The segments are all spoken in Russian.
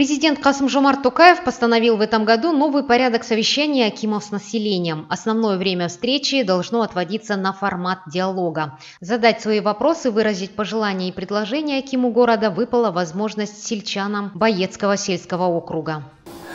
Президент Касым-Жомарт Токаев постановил в этом году новый порядок совещания акимов с населением. Основное время встречи должно отводиться на формат диалога. Задать свои вопросы, выразить пожелания и предложения акиму города выпала возможность сельчанам Боецкого сельского округа.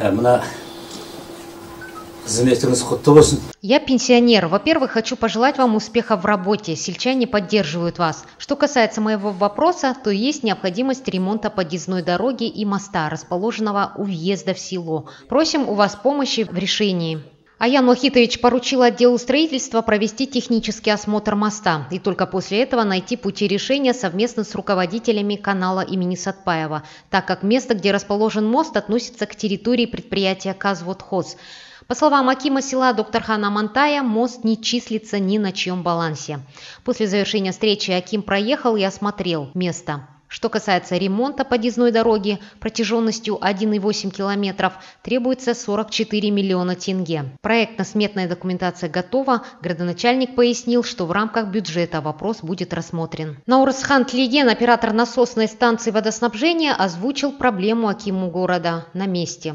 Я пенсионер. Во-первых, хочу пожелать вам успеха в работе. Сельчане поддерживают вас. Что касается моего вопроса, то есть необходимость ремонта подъездной дороги и моста, расположенного у въезда в село. Просим у вас помощи в решении. Аян Вахитович поручил отделу строительства провести технический осмотр моста и только после этого найти пути решения совместно с руководителями канала имени Сатпаева, так как место, где расположен мост, относится к территории предприятия «Казводхоз». По словам акима села Доктархана Мантая, мост не числится ни на чьем балансе. После завершения встречи аким проехал и осмотрел место. Что касается ремонта подъездной дороги протяженностью 1,8 километров, требуется 44 миллиона тенге. Проектно-сметная документация готова. Градоначальник пояснил, что в рамках бюджета вопрос будет рассмотрен. Наурызхан Тлеген, оператор насосной станции водоснабжения, озвучил проблему акиму города на месте.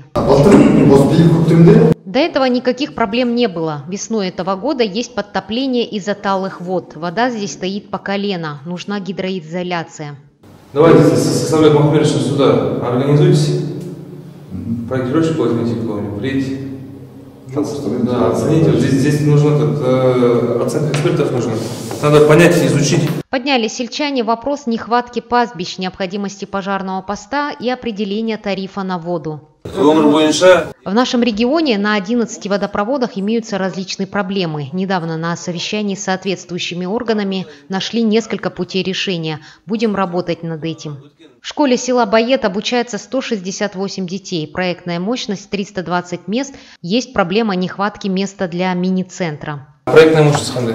До этого никаких проблем не было. Весной этого года есть подтопление из-за талых вод. Вода здесь стоит по колено. Нужна гидроизоляция. Давайте составляем Махмеровича сюда. Организуйтесь. Проектировщик возьмите кого-нибудь. Приедете. Да, оцените. Вот здесь нужно оценка экспертов нужна. Надо понять, изучить. Подняли сельчане вопрос нехватки пастбищ, необходимости пожарного поста и определения тарифа на воду. В нашем регионе на 11 водопроводах имеются различные проблемы. Недавно на совещании с соответствующими органами нашли несколько путей решения. Будем работать над этим. В школе села Боет обучается 168 детей. Проектная мощность 320 мест. Есть проблема нехватки места для мини-центра. Проектная мощность қандай?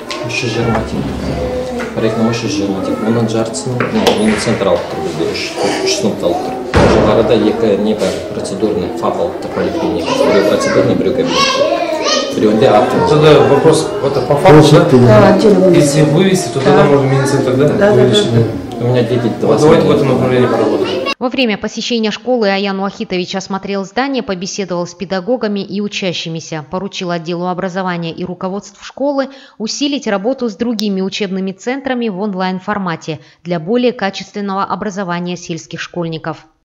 Проектная мощность 20. Оның жартысын мини-центр алып тұр бізде 3 сыныпты алып тұр. Жоғарыда екі не бар, процедурный ФАП алып тұр поликлиника. Біреу процедурный, біреу кабинет. Біреуінде автор. Тогда вопрос, это по факту, да? Если вывести, то тогда можно мини-центр, да? У меня дети 20 Давайте в этом направлении поработаем. Во время посещения школы Аян Вахитович осмотрел здание, побеседовал с педагогами и учащимися, поручил отделу образования и руководству школы усилить работу с другими учебными центрами в онлайн-формате для более качественного образования сельских школьников.